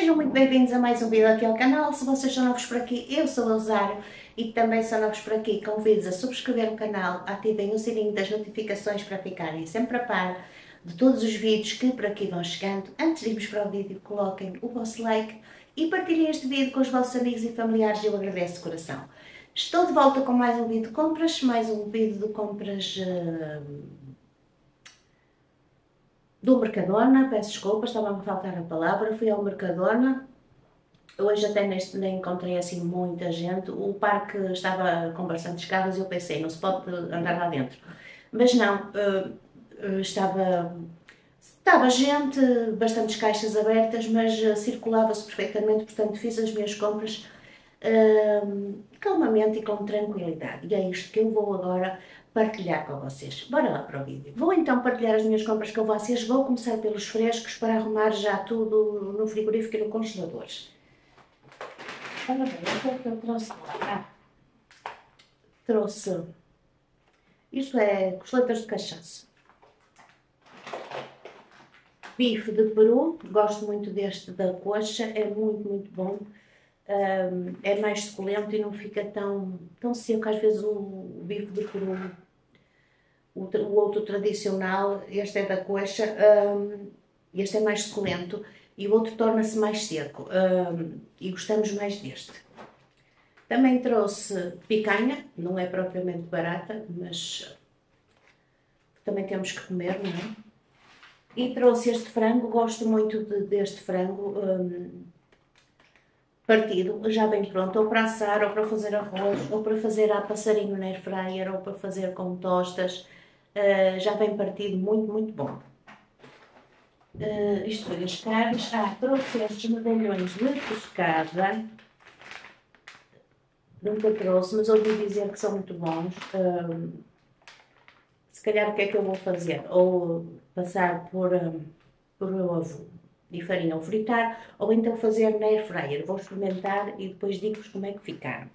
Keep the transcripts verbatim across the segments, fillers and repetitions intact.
Sejam muito bem-vindos a mais um vídeo aqui ao canal. Se vocês são novos por aqui, eu sou a Elzário e também são novos por aqui, convido-vos a subscrever o canal, ativem o sininho das notificações para ficarem sempre a par de todos os vídeos que por aqui vão chegando. Antes de irmos para o vídeo, coloquem o vosso like e partilhem este vídeo com os vossos amigos e familiares, eu agradeço de coração. Estou de volta com mais um vídeo de compras, mais um vídeo de compras uh, do Mercadona. Peço desculpas, estava-me a faltar a palavra, fui ao Mercadona. Hoje até neste, nem encontrei assim muita gente, o parque estava com bastantes carros e eu pensei, não se pode andar lá dentro. Mas não, uh, estava, estava gente, bastantes caixas abertas, mas uh, circulava-se perfeitamente, portanto fiz as minhas compras uh, calmamente e com tranquilidade. E é isto que eu vou agora partilhar com vocês. Bora lá para o vídeo. Vou então partilhar as minhas compras com vocês, vou começar pelos frescos para arrumar já tudo no frigorífico e no congelador. Olha bem, o que é que eu trouxe lá? Ah, trouxe, isto é costeletas de cachaça, bife de peru, gosto muito deste da coxa, é muito, muito bom, um, é mais suculento e não fica tão, tão seco. Às vezes o, o bife de peru, o, o outro tradicional, este é da coxa, um, este é mais suculento e o outro torna-se mais seco, um, e gostamos mais deste. Também trouxe picanha, não é propriamente barata, mas também temos que comer, não é? E trouxe este frango, gosto muito de, deste frango um, partido, já bem pronto, ou para assar, ou para fazer arroz, ou para fazer a passarinho na air fryer, ou para fazer com tostas, uh, já bem partido, muito, muito bom. Uh, isto foi as carnes. Ah, trouxe estes medalhões de pescada, nunca trouxe, mas ouvi dizer que são muito bons. Um, se calhar o que é que eu vou fazer? Ou passar por, um, por ovo e farinha ou fritar, ou então fazer na air fryer. Vou experimentar e depois digo-vos como é que ficaram.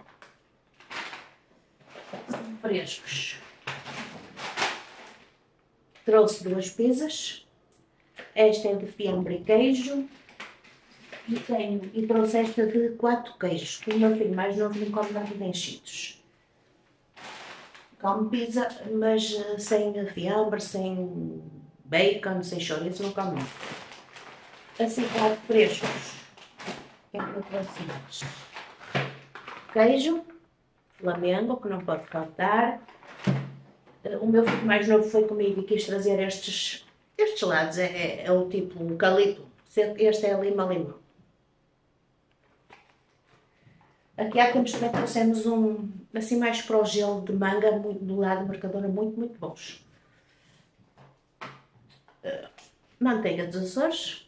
São frescos. Trouxe duas pizzas. Esta é de fiambre e queijo. E, tenho, e trouxe esta de quatro queijos, que o meu filho mais novo não come nada de enchidos. Come pizza, mas uh, sem fiambre, sem bacon, sem chouriço, não come nada. Assim, quatro frescos. O que é que eu trouxe mais? Queijo, flamengo, que não pode faltar. Uh, o meu filho mais novo foi comigo e quis trazer estes, estes lados, é, é, é o tipo eucalipto. Este é lima-limão. Aqui há tempos também trouxemos um, assim mais para o gelo de manga, muito, do lado do Mercadona, muito, muito bons. Uh, manteiga dos Açores.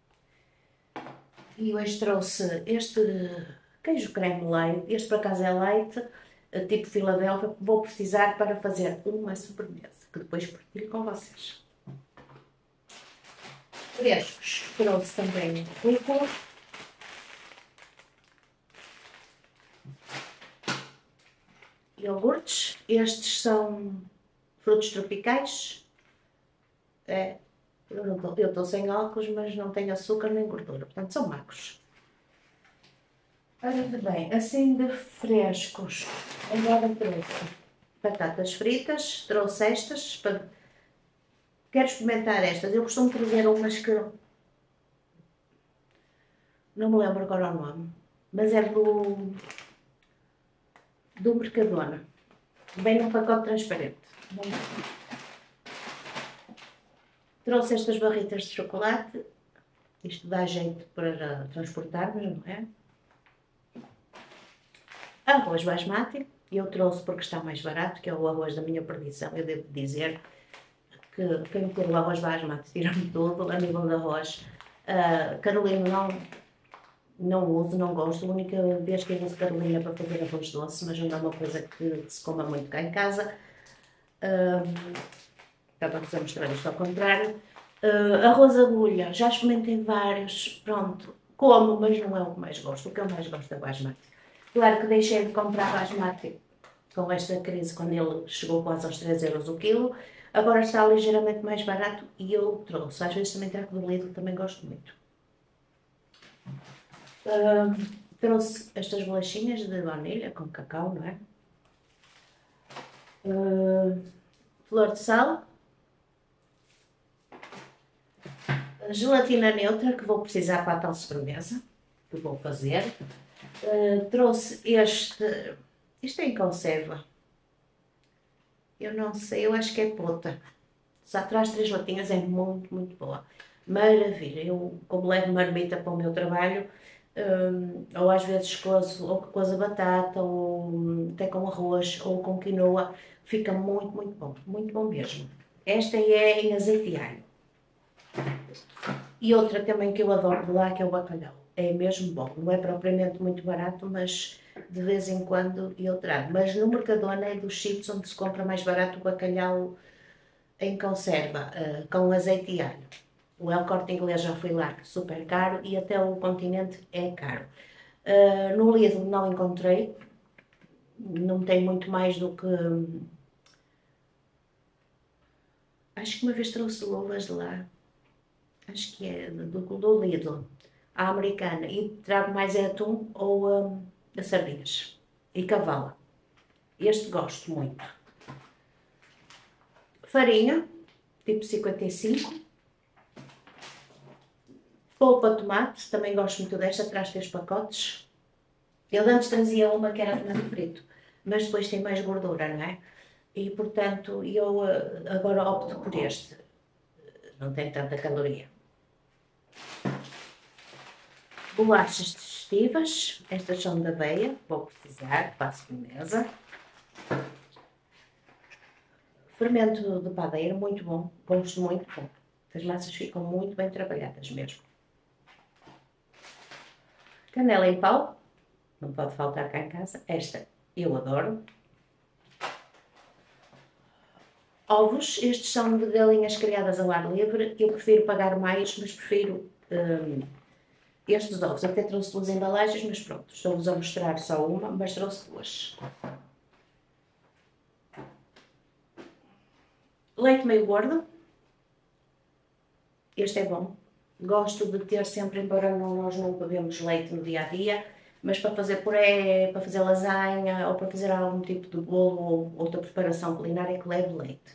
E hoje trouxe este queijo creme light, este por acaso é light, tipo Filadélfia, vou precisar para fazer uma sobremesa, que depois partilho com vocês. Frescos, trouxe também rúcula. Iogurtes, estes são frutos tropicais. É, eu estou sem álcool, mas não tenho açúcar nem gordura, portanto são magros. Ora bem, assim de frescos, agora trouxe batatas fritas, trouxe estas, para... quero experimentar estas, eu costumo trazer umas que não me lembro agora o nome, mas é do, do Mercadona, vem num pacote transparente. Bem, trouxe estas barritas de chocolate, isto dá jeito para transportar, mas não é? Arroz basmati, eu trouxe porque está mais barato, que é o arroz da minha perdição. Eu devo dizer que quem ter o arroz basmati tira-me tudo, a nível de arroz. Uh, Carolina não, não uso, não gosto, a única vez que eu uso Carolina é para fazer arroz doce, mas não é uma coisa que se coma muito cá em casa. Uh, Estava-vos a mostrar isto ao contrário. Uh, arroz agulha, já experimentei vários, pronto, como, mas não é o que mais gosto. O que eu mais gosto é basmati. Claro que deixei de comprar basmati com esta crise, quando ele chegou quase aos três euros o quilo. Agora está ligeiramente mais barato e eu trouxe. Às vezes também trago do Lidl, também gosto muito. Uh, trouxe estas bolachinhas de baunilha com cacau, não é? Uh, flor de sal. Gelatina neutra que vou precisar para a tal sobremesa que vou fazer. Uh, trouxe este, isto é em conserva, eu não sei, eu acho que é pota. Já traz três latinhas, é muito, muito boa. Maravilha, eu como levo marmita para o meu trabalho, um, ou às vezes cozo, ou cozo a batata, ou até com arroz, ou com quinoa, fica muito, muito bom, muito bom mesmo. Esta é em azeite e alho. E outra também que eu adoro de lá, que é o bacalhau. É mesmo bom. Não é propriamente muito barato, mas de vez em quando eu trago. Mas no Mercadona é dos sítios onde se compra mais barato o bacalhau em conserva, uh, com azeite e alho. O El Corte Inglês já fui lá, super caro, e até o Continente é caro. Uh, no Lidl não encontrei. Não tem muito mais do que... Acho que uma vez trouxe uvas de lá. Acho que é do, do Lidl, a americana, e trago mais é atum ou um, as sardinhas e cavala. Este gosto muito. Farinha, tipo cinquenta e cinco. Polpa de tomate, também gosto muito desta, traz três pacotes. Ele antes trazia uma que era tomate frito, mas depois tem mais gordura, não é? E portanto eu agora opto por este, não tem tanta caloria. Bolachas digestivas, estas são da aveia, vou precisar para a sobremesa. Fermento de padeiro, muito bom, gosto muito bom. As massas ficam muito bem trabalhadas mesmo. Canela em pau, não pode faltar cá em casa, esta eu adoro. Ovos, estes são de galinhas criadas ao ar livre, eu prefiro pagar mais, mas prefiro... Hum, estes ovos, até trouxe duas embalagens, mas pronto, estou-vos a mostrar só uma, mas trouxe duas. Leite meio gordo. Este é bom. Gosto de ter sempre, embora nós não bebemos leite no dia a dia, mas para fazer puré, para fazer lasanha ou para fazer algum tipo de bolo ou outra preparação culinária que leve leite.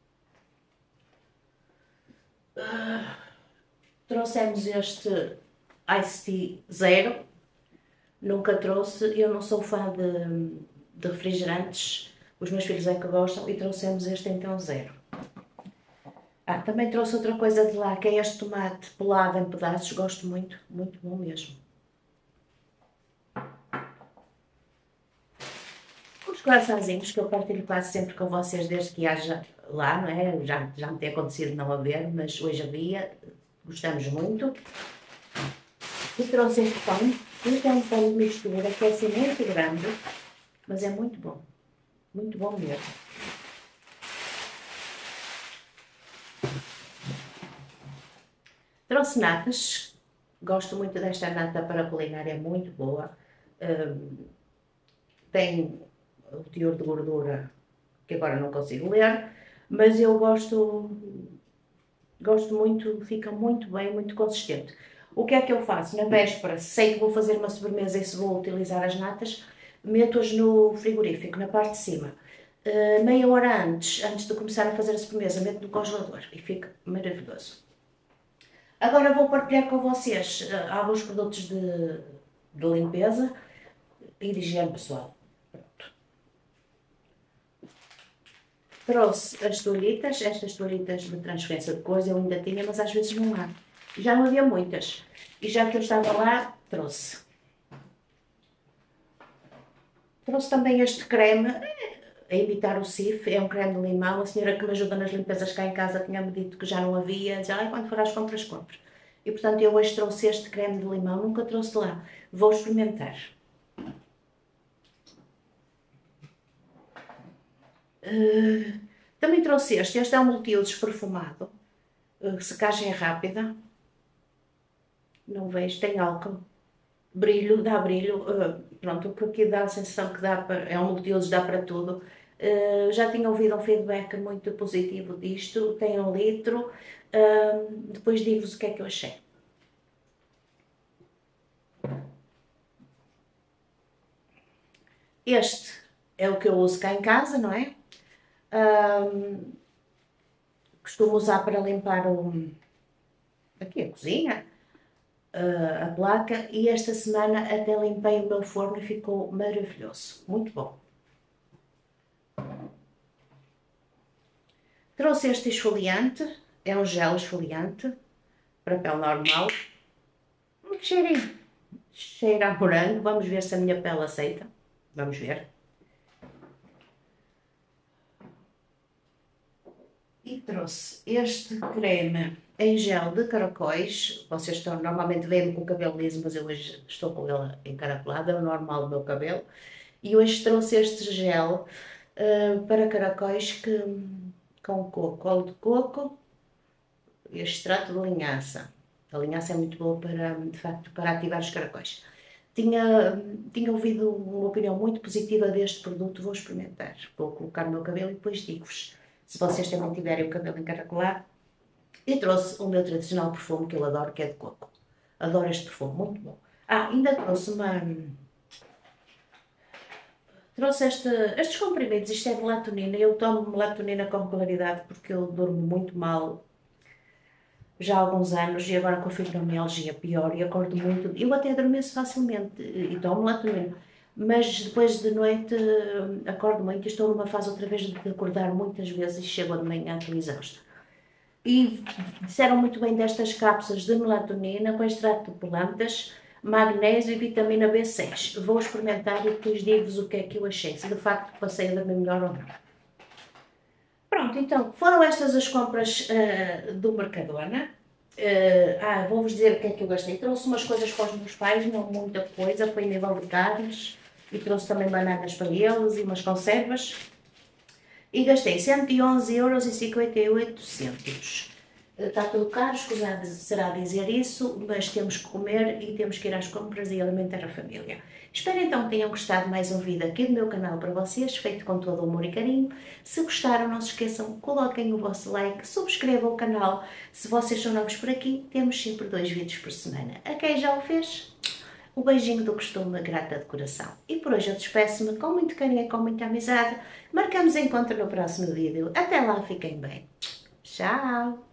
Uh, trouxemos este Ice Tea Zero. Nunca trouxe, eu não sou fã de, de refrigerantes, os meus filhos é que gostam, e trouxemos este então zero. Ah, também trouxe outra coisa de lá, que é este tomate pelado em pedaços, gosto muito, muito bom mesmo. Os croissantzinhos que eu partilho quase sempre com vocês desde que haja lá, não é? Já, já me tem acontecido não haver, mas hoje havia, gostamos muito. E trouxe este pão. Este é um pão de mistura que é assim muito grande, mas é muito bom. Muito bom mesmo. Trouxe natas. Gosto muito desta nata para culinária, é muito boa. Um, tem o teor de gordura que agora não consigo ler, mas eu gosto, gosto muito, fica muito bem, muito consistente. O que é que eu faço? Na véspera, sei que vou fazer uma sobremesa e se vou utilizar as natas, meto-as no frigorífico, na parte de cima. Uh, meia hora antes, antes de começar a fazer a sobremesa, meto no congelador e fica maravilhoso. Agora vou partilhar com vocês uh, alguns produtos de, de limpeza e de higiene pessoal. Pronto. Trouxe as toalhitas, estas toalhitas de transferência de cores eu ainda tinha, mas às vezes não há. Já não havia muitas. E já que eu estava lá, trouxe. Trouxe também este creme, a imitar o Cif, é um creme de limão. A senhora que me ajuda nas limpezas cá em casa tinha-me dito que já não havia. Já, quando for às compras, compras. E portanto eu hoje trouxe este creme de limão, nunca trouxe de lá. Vou experimentar. Uh, também trouxe este. Este é um multiusos perfumado. Uh, secagem rápida. Não vejo, tem álcool. Brilho, dá brilho. Uh, pronto, o que aqui dá a sensação que dá para, é um multiusos, dá para tudo. Uh, já tinha ouvido um feedback muito positivo disto. Tem um litro. Uh, depois digo-vos o que é que eu achei. Este é o que eu uso cá em casa, não é? Um, costumo usar para limpar o, aqui a cozinha, uh, a placa, e esta semana até limpei o meu forno e ficou maravilhoso, muito bom. Trouxe este esfoliante, é um gel esfoliante, para pele normal. Um cheirinho, cheira a morango, vamos ver se a minha pele aceita, vamos ver. E trouxe este creme em gel de caracóis. Vocês estão, normalmente veem-me com o cabelo liso, mas eu hoje estou com ele encaracolado, é o normal do meu cabelo. E hoje trouxe este gel uh, para caracóis que, com coco, óleo de coco e extrato de linhaça. A linhaça é muito boa para, de facto, para ativar os caracóis. Tinha, tinha ouvido uma opinião muito positiva deste produto, vou experimentar. Vou colocar no meu cabelo e depois digo-vos se vocês também tiverem o cabelo encaracolado. E trouxe o meu tradicional perfume que eu adoro, que é de coco. Adoro este perfume, muito bom. Ah, ainda trouxe uma... Trouxe este, estes comprimidos, isto é melatonina. Eu tomo melatonina com regularidade porque eu durmo muito mal já há alguns anos e agora com a fibromialgia pior e acordo muito. Eu até adormeço facilmente e tomo melatonina, mas depois de noite acordo muito e estou numa fase outra vez de acordar muitas vezes e chego de manhã exausta. E disseram muito bem destas cápsulas de melatonina com extrato de plantas, magnésio e vitamina B seis. Vou experimentar e depois digo-vos o que é que eu achei, se de facto passei a dormir melhor ou não. Pronto, então, foram estas as compras uh, do Mercadona. Uh, ah, vou-vos dizer o que é que eu gastei. Trouxe umas coisas para os meus pais, não muita coisa, foi em nível de carnes. E trouxe também bananas para eles e umas conservas. E gastei cento e onze euros e cinquenta e oito cêntimos. Está tudo caro, escusado será dizer isso, mas temos que comer e temos que ir às compras e alimentar a família. Espero então que tenham gostado de mais um vídeo aqui do meu canal para vocês, feito com todo o amor e carinho. Se gostaram, não se esqueçam, coloquem o vosso like, subscrevam o canal. Se vocês são novos por aqui, temos sempre dois vídeos por semana. A quem já o fez, o beijinho do costume, grata de coração. E por hoje eu despeço-me com muito carinho e com muita amizade. Marcamos encontro no próximo vídeo. Até lá, fiquem bem. Tchau!